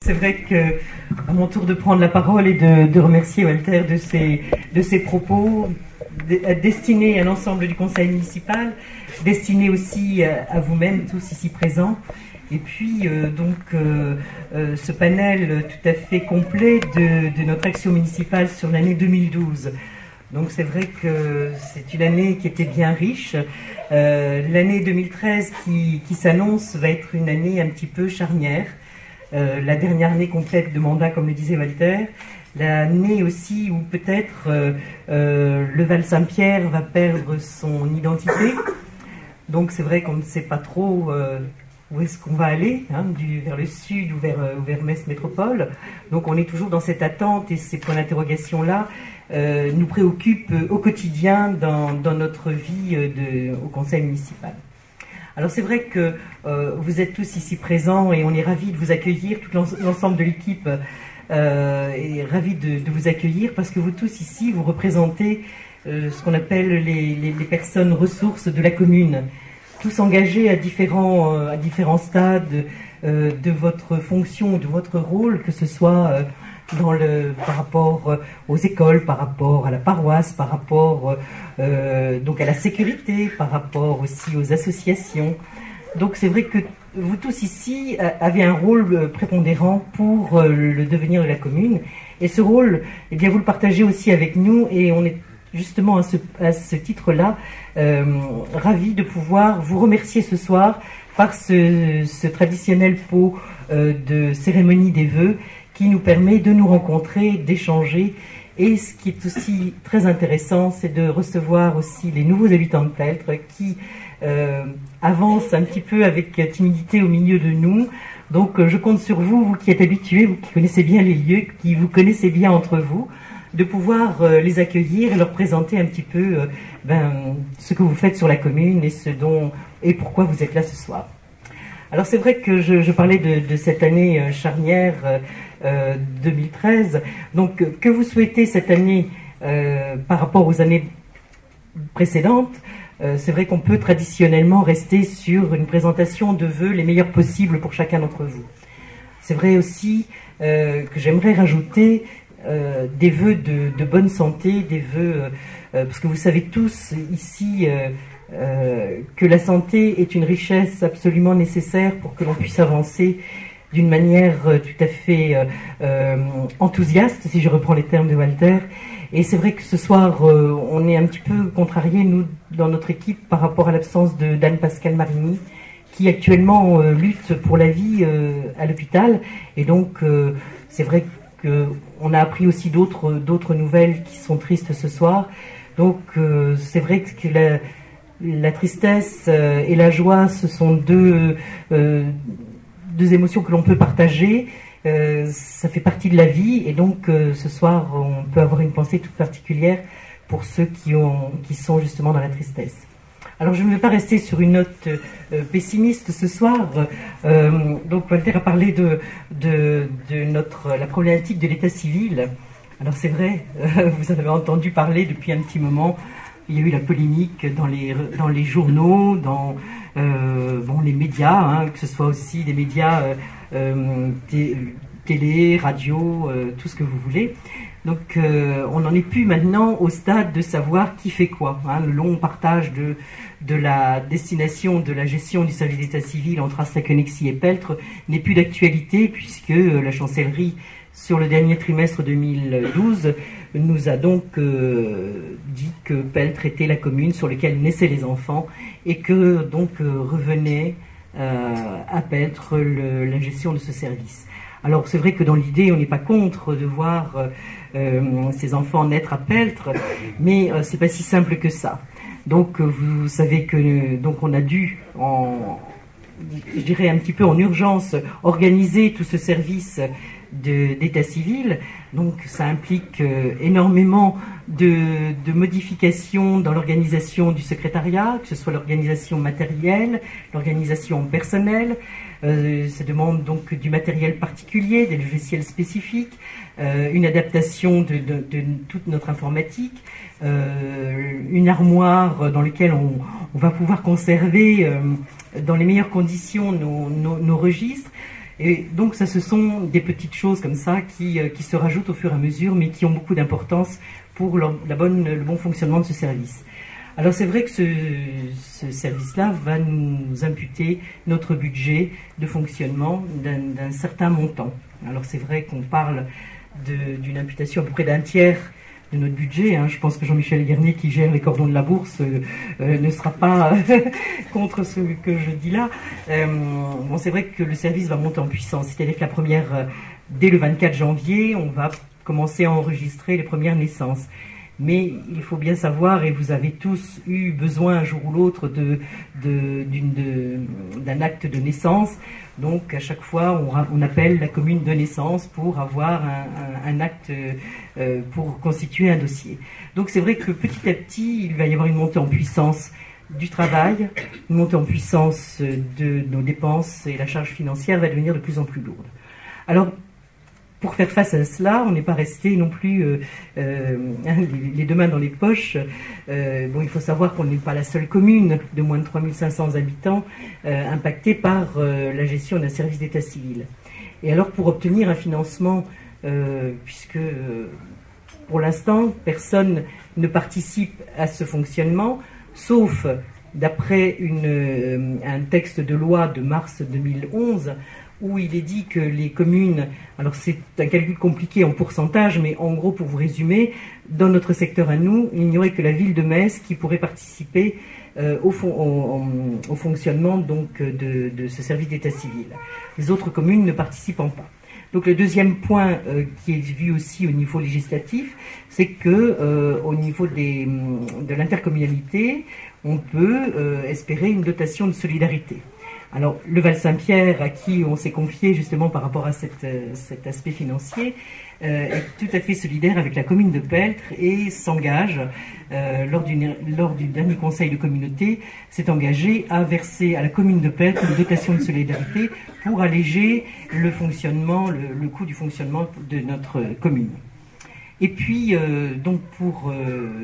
C'est vrai que à mon tour de prendre la parole et de remercier Walter de ses propos destinés à l'ensemble du conseil municipal, destinés aussi à vous-même tous ici présents. Et puis ce panel tout à fait complet de notre action municipale sur l'année 2012. Donc c'est vrai que c'est une année qui était bien riche. L'année 2013 qui s'annonce va être une année un petit peu charnière. La dernière année complète de mandat, comme le disait Walter, l'année aussi où peut-être le Val-Saint-Pierre va perdre son identité. Donc c'est vrai qu'on ne sait pas trop où est-ce qu'on va aller, hein, vers le sud ou vers Metz Métropole. Donc on est toujours dans cette attente et ces points d'interrogation-là nous préoccupent au quotidien dans notre vie au conseil municipal. Alors c'est vrai que vous êtes tous ici présents et on est ravis de vous accueillir, tout l'ensemble de l'équipe est ravi de vous accueillir parce que vous tous ici, vous représentez ce qu'on appelle les personnes ressources de la commune, tous engagés à différents stades de votre fonction, de votre rôle, que ce soit par rapport aux écoles, par rapport à la paroisse, par rapport donc à la sécurité, par rapport aussi aux associations. Donc c'est vrai que vous tous ici avez un rôle prépondérant pour le devenir de la commune. Et ce rôle, eh bien, vous le partagez aussi avec nous et on est justement à ce titre-là ravis de pouvoir vous remercier ce soir par ce traditionnel pot de cérémonie des vœux qui nous permet de nous rencontrer, d'échanger. Et ce qui est aussi très intéressant, c'est de recevoir aussi les nouveaux habitants de Peltre qui avancent un petit peu avec timidité au milieu de nous. Donc je compte sur vous, vous qui êtes habitués, vous qui connaissez bien les lieux, qui vous connaissez bien entre vous, de pouvoir les accueillir et leur présenter un petit peu ce que vous faites sur la commune et pourquoi vous êtes là ce soir. Alors c'est vrai que je parlais de cette année charnière 2013. Donc que vous souhaitez cette année par rapport aux années précédentes, c'est vrai qu'on peut traditionnellement rester sur une présentation de vœux les meilleurs possibles pour chacun d'entre vous. C'est vrai aussi que j'aimerais rajouter des vœux de bonne santé, des vœux parce que vous savez tous ici que la santé est une richesse absolument nécessaire pour que l'on puisse avancer d'une manière tout à fait enthousiaste, si je reprends les termes de Walter. Et c'est vrai que ce soir, on est un petit peu contrariés, nous, dans notre équipe, par rapport à l'absence d'Anne-Pascale Marigny, qui actuellement lutte pour la vie à l'hôpital. Et donc, c'est vrai qu'on a appris aussi d'autres nouvelles qui sont tristes ce soir. Donc, c'est vrai que la tristesse et la joie, ce sont deux émotions que l'on peut partager. Ça fait partie de la vie et donc ce soir on peut avoir une pensée toute particulière pour ceux qui sont justement dans la tristesse. Alors je ne vais pas rester sur une note pessimiste ce soir. Donc Walter a parlé de la problématique de l'état civil. Alors c'est vrai, vous en avez entendu parler depuis un petit moment. Il y a eu la polémique dans les journaux, dans les médias, hein, que ce soit aussi des médias télé, radio, tout ce que vous voulez. Donc on n'en est plus maintenant au stade de savoir qui fait quoi. Hein. Le long partage de la destination de la gestion du service d'état civil entre Astraconexie et Peltre n'est plus d'actualité puisque la chancellerie, sur le dernier trimestre 2012, nous a donc dit que Peltre était la commune sur laquelle naissaient les enfants et que donc revenait à Peltre la gestion de ce service. Alors c'est vrai que dans l'idée, on n'est pas contre de voir ces enfants naître à Peltre, mais c'est pas si simple que ça. Donc vous savez que donc on a dû je dirais un petit peu en urgence organiser tout ce service d'état civil. Donc ça implique énormément de modifications dans l'organisation du secrétariat, que ce soit l'organisation matérielle, l'organisation personnelle. Ça demande donc du matériel particulier, des logiciels spécifiques, une adaptation de toute notre informatique, une armoire dans laquelle on va pouvoir conserver dans les meilleures conditions nos registres. Et donc ça, ce sont des petites choses comme ça qui se rajoutent au fur et à mesure, mais qui ont beaucoup d'importance pour le bon fonctionnement de ce service. Alors c'est vrai que ce service-là va nous imputer notre budget de fonctionnement d'un certain montant. Alors c'est vrai qu'on parle d'une imputation à peu près d'un tiers de notre budget. Je pense que Jean-Michel Guernier, qui gère les cordons de la bourse, ne sera pas contre ce que je dis là. Bon, c'est vrai que le service va monter en puissance. C'est-à-dire que dès le 24 janvier, on va commencer à enregistrer les premières naissances. Mais il faut bien savoir, et vous avez tous eu besoin un jour ou l'autre d'un acte de naissance. Donc à chaque fois, on appelle la commune de naissance pour avoir un acte, pour constituer un dossier. Donc c'est vrai que petit à petit, il va y avoir une montée en puissance du travail, une montée en puissance de nos dépenses, et la charge financière va devenir de plus en plus lourde. Alors, pour faire face à cela, on n'est pas resté non plus les deux mains dans les poches. Bon, il faut savoir qu'on n'est pas la seule commune de moins de 3500 habitants impactée par la gestion d'un service d'état civil. Et alors, pour obtenir un financement, puisque pour l'instant, personne ne participe à ce fonctionnement, sauf d'après un texte de loi de mars 2011, où il est dit que les communes, alors c'est un calcul compliqué en pourcentage, mais en gros, pour vous résumer, dans notre secteur à nous, il n'y aurait que la ville de Metz qui pourrait participer au fonctionnement donc, de ce service d'état civil. Les autres communes ne participant pas. Donc le deuxième point qui est vu aussi au niveau législatif, c'est que au niveau de l'intercommunalité, on peut espérer une dotation de solidarité. Alors, le Val-Saint-Pierre, à qui on s'est confié justement par rapport à cet aspect financier, est tout à fait solidaire avec la commune de Peltre et s'engage, lors du dernier conseil de communauté, s'est engagé à verser à la commune de Peltre une dotation de solidarité pour alléger le fonctionnement, le coût du fonctionnement de notre commune. Et puis, donc pour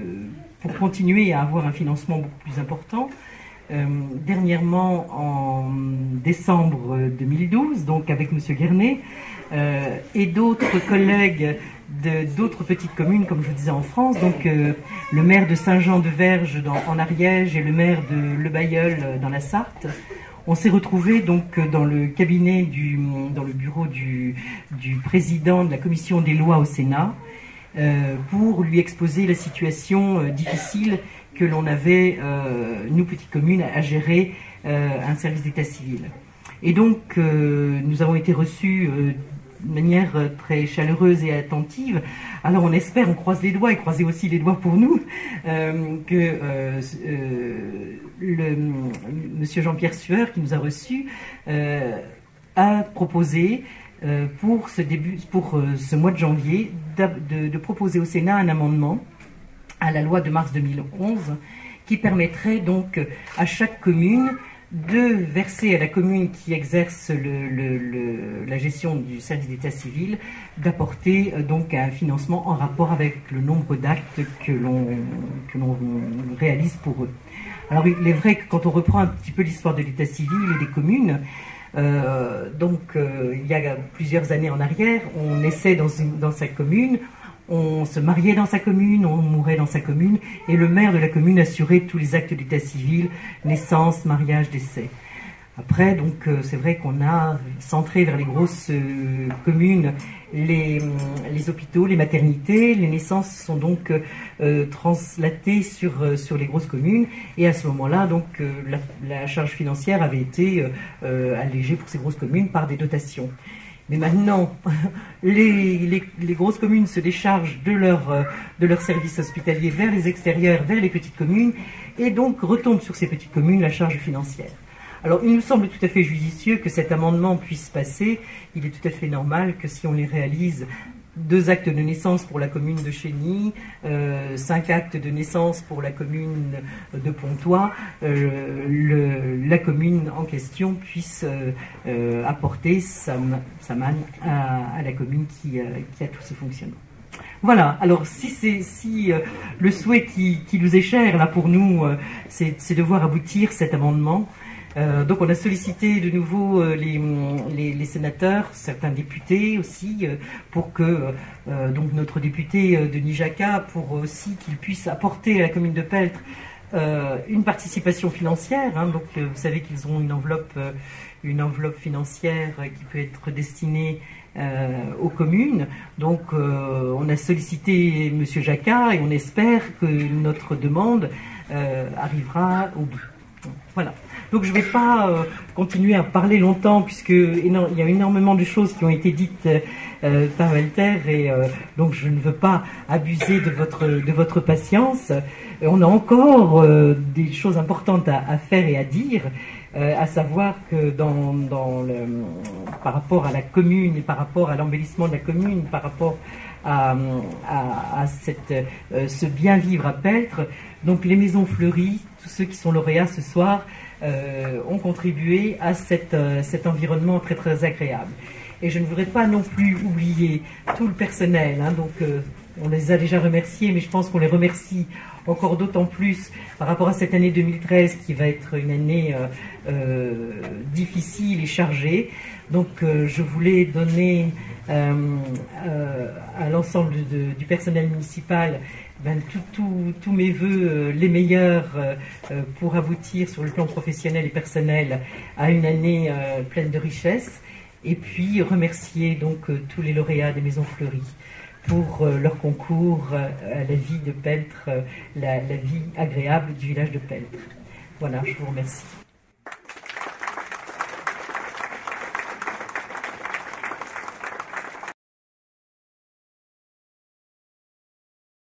continuer à avoir un financement beaucoup plus important, dernièrement, en décembre 2012, donc avec M. Guernet et d'autres collègues d'autres petites communes, comme je vous disais en France, donc le maire de Saint-Jean-de-Verge en Ariège et le maire de Le Bailleul dans la Sarthe, on s'est retrouvés donc dans le cabinet, dans le bureau du président de la commission des lois au Sénat, pour lui exposer la situation difficile que l'on avait, nous petites communes, à gérer un service d'état civil. Et donc, nous avons été reçus de manière très chaleureuse et attentive. Alors on espère, on croise les doigts, et croisez aussi les doigts pour nous, que monsieur Jean-Pierre Sueur, qui nous a reçus, a proposé pour ce mois de janvier de proposer au Sénat un amendement à la loi de mars 2011 qui permettrait donc à chaque commune de verser à la commune qui exerce la gestion du service d'état civil, d'apporter donc un financement en rapport avec le nombre d'actes que l'on réalise pour eux. Alors il est vrai que quand on reprend un petit peu l'histoire de l'état civil et des communes, il y a plusieurs années en arrière, on naissait dans sa commune, on se mariait dans sa commune, on mourait dans sa commune, et le maire de la commune assurait tous les actes d'état civil, naissance, mariage, décès. Après, donc, c'est vrai qu'on a centré vers les grosses communes les hôpitaux, les maternités. Les naissances sont donc translatées sur les grosses communes. Et à ce moment-là, donc, la charge financière avait été allégée pour ces grosses communes par des dotations. Mais maintenant, les grosses communes se déchargent de leur service hospitalier vers les extérieurs, vers les petites communes, et donc retombe sur ces petites communes la charge financière. Alors, il nous semble tout à fait judicieux que cet amendement puisse passer. Il est tout à fait normal que si on les réalise, 2 actes de naissance pour la commune de Chény, 5 actes de naissance pour la commune de Pontoise, la commune en question puisse apporter sa manne à la commune qui a tous ces fonctionnements. Voilà, alors si le souhait qui nous est cher là pour nous, c'est de voir aboutir cet amendement, Donc on a sollicité de nouveau les sénateurs, certains députés aussi, pour que donc notre député Denis Jacquat, pour aussi qu'il puisse apporter à la commune de Peltre une participation financière. Donc vous savez qu'ils ont une enveloppe financière qui peut être destinée aux communes. Donc on a sollicité M. Jacquat et on espère que notre demande arrivera au bout. Voilà. Donc je ne vais pas continuer à parler longtemps puisque il y a énormément de choses qui ont été dites par Walter et donc je ne veux pas abuser de votre patience. On a encore des choses importantes à faire et à dire, à savoir que par rapport à la commune et par rapport à l'embellissement de la commune, par rapport à ce bien vivre à Peltre, donc les maisons fleuries, tous ceux qui sont lauréats ce soir, ont contribué à cet environnement très très agréable. Et je ne voudrais pas non plus oublier tout le personnel, donc on les a déjà remerciés, mais je pense qu'on les remercie encore d'autant plus par rapport à cette année 2013 qui va être une année difficile et chargée. Donc je voulais donner à l'ensemble du personnel municipal tous mes voeux les meilleurs pour aboutir sur le plan professionnel et personnel à une année pleine de richesses, et puis remercier donc tous les lauréats des Maisons Fleuries pour leur concours à la vie de Peltre, la vie agréable du village de Peltre. Voilà, je vous remercie.